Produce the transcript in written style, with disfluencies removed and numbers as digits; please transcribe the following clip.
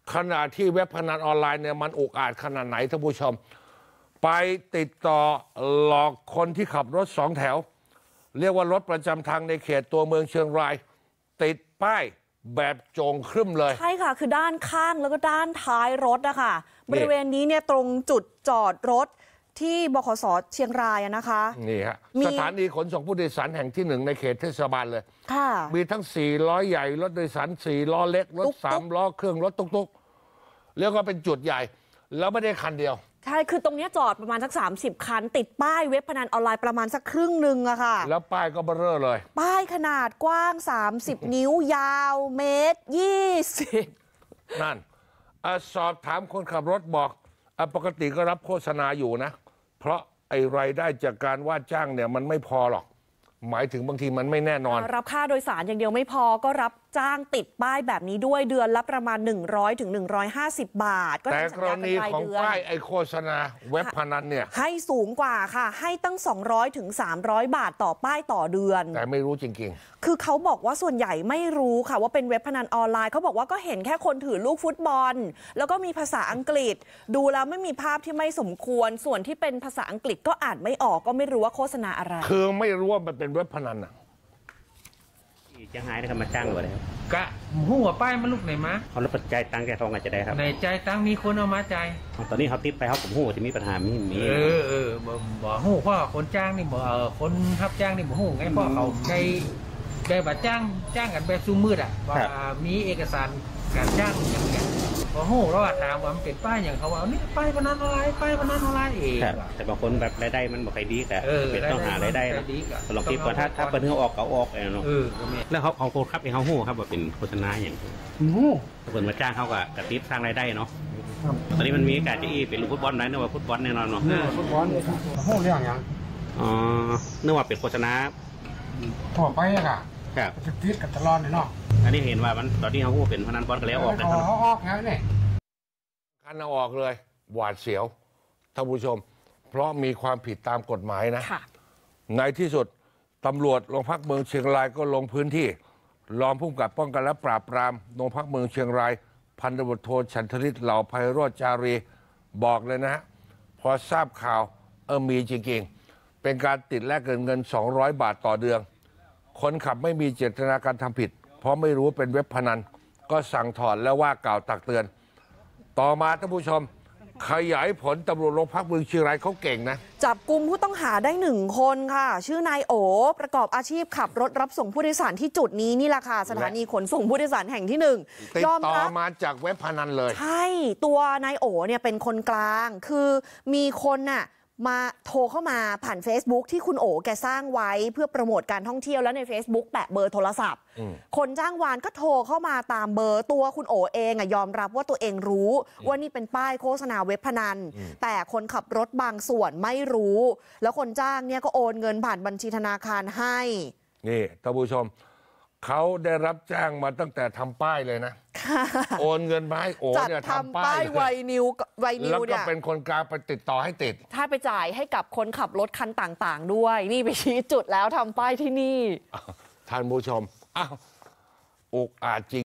ขณะที่เว็บพนันออนไลน์เนี่ยมันอุกอาจขนาดไหนท่านผู้ชมไปติดต่อหลอกคนที่ขับรถสองแถวเรียกว่ารถประจำทางในเขตตัวเมืองเชียงรายติดป้ายแบบโจงครึ่มเลยใช่ค่ะคือด้านข้างแล้วก็ด้านท้ายรถนะคะบริเวณนี้เนี่ยตรงจุดจอดรถที่บขส.เชียงรายนะคะนี่ฮะสถานีขนส่งผู้โดยสารแห่งที่1ในเขตเทศบาลเลยค่ะมีทั้ง4ล้อใหญ่รถโดยสาร4ล้อเล็กรถ3ล้อเครื่องรถตุ๊กๆแล้วก็เป็นจุดใหญ่แล้วไม่ได้คันเดียวใช่คือตรงนี้จอดประมาณสัก30คันติดป้ายเว็บพนันออนไลน์ประมาณสักครึ่งหนึ่งอะค่ะแล้วป้ายก็เบ้อเร่อเลยป้ายขนาดกว้าง30นิ้วยาวเมตร20 นั่นสอบถามคนขับรถบอกปกติก็รับโฆษณาอยู่นะเพราะไอ้รายได้จากการว่าจ้างเนี่ยมันไม่พอหรอกหมายถึงบางทีมันไม่แน่นอนรับค่าโดยสารอย่างเดียวไม่พอก็รับจ้างติดป้ายแบบนี้ด้วยเดือนละประมาณ100 ถึง 150 บาทแต่กรณีของป้ายไอโฆษณาเว็บพนันเนี่ยให้สูงกว่าค่ะให้ตั้ง200 ถึง 300 บาทต่อป้ายต่อเดือนแต่ไม่รู้จริงๆคือเขาบอกว่าส่วนใหญ่ไม่รู้ค่ะว่าเป็นเว็บพนันออนไลน์เขาบอกว่าก็เห็นแค่คนถือลูกฟุตบอลแล้วก็มีภาษาอังกฤษดูแล้วไม่มีภาพที่ไม่สมควรส่วนที่เป็นภาษาอังกฤษก็อ่านไม่ออกก็ไม่รู้ว่าโฆษณาอะไรคือไม่รู้ว่ามันเป็นเว็บพนันอ่ะจะหายนะครับมาจ้างหรือเปล่ากะหัวป้ายมันลูกไหนมาเขารับใจตังแกทองอาจจะได้ครับในใจตังมีคนเอามาใจตอนนี้เขาติดไปเขาผมหัวจะมีปัญหามีบ่หูเพราะคนจ้างนี่บ่คนรับจ้างนี่บ่หูไงเพราะเขาใจบัตรจ้างกันแบบซูมืดอ่ะว่ามีเอกสารการจ้างอย่างเงี้ยพอหูเราถามว่ามันเป็นป้ายอย่างเขาว่านี่ป้ายพนันอะไรป้ายพนันอะไรเองแต่บางคนแบบรายได้มันบ่ค่อยดีแต่เป็นต้องหารายได้ลองคิดว่าถ้าเปิดเงาออกเขาออกเนาะแล้วเขาโคตรครับเองเขาหูครับว่าเป็นโฆษณาอย่างถ้าเปิดมาจ้างเขากับกระติบสร้างรายได้เนาะตอนนี้มันมีการจะเป็นลูกฟุตบอลไหนเนอะว่าฟุตบอลแน่นอนเนาะฟุตบอลหูเรื่องอย่างเนื่องว่าเป็นโฆษณาทั่วไปอะค่ะครับจะติดกันตลอดเลยเนาะอันนี้เห็นว่ามันตอนนี้เขาเป็นพนันบอลกันแล้วออกนะครับออกแล้วเนี่ยคันเอาออกเลยหวาดเสียวท่านผู้ชมเพราะมีความผิดตามกฎหมายนะในที่สุดตำรวจโรงพักเมืองเชียงรายก็ลงพื้นที่รองผู้กำกับป้องกันและปราบปรามโรงพักเมืองเชียงรายพันตำรวจโทฉันทฤทธิ์เหล่าไพโรจน์จารีบอกเลยนะฮะพอทราบข่าวมีจริงๆเป็นการติดแลกเงิน200 บาทต่อเดือนคนขับไม่มีเจตนาการทำผิดเพราะไม่รู้เป็นเว็บพนันก็สั่งถอนและว่ากล่าวตักเตือนต่อมาท่านผู้ชมขยายผลตำรวจโรงพักเมืองเชียงรายเขาเก่งนะจับกุมผู้ต้องหาได้1 คนค่ะชื่อนายโอประกอบอาชีพขับรถรับส่งผู้โดยสารที่จุดนี้นี่แหละค่ะสถานีขนส่งผู้โดยสารแห่งที่1 ติดต่อมาจากเว็บพนันเลยใช่ตัวนายโอเนี่ยเป็นคนกลางคือมีคนน่ะมาโทรเข้ามาผ่าน Facebook ที่คุณโอแกสร้างไว้เพื่อโปรโมทการท่องเที่ยวแล้วใน Facebook แปะเบอร์โทรศัพท์คนจ้างวานก็โทรเข้ามาตามเบอร์ตัวคุณโอเองยอมรับว่าตัวเองรู้ว่านี่เป็นป้ายโฆษณาเว็บพนันแต่คนขับรถบางส่วนไม่รู้แล้วคนจ้างเนี่ยก็โอนเงินผ่านบัญชีธนาคารให้นี่ท่านผู้ชมเขาได้รับแจ้งมาตั้งแต่ทำป้ายเลยนะโอนเงินมาให้โอนเนี่ยทำป้ายไวนิวแล้วก็เป็นคนกลางไปติดต่อให้ติดถ้าไปจ่ายให้กับคนขับรถคันต่างๆด้วยนี่ไปชี้จุดแล้วทำป้ายที่นี่ท่านผู้ชมอ้าวอุกอาจจริง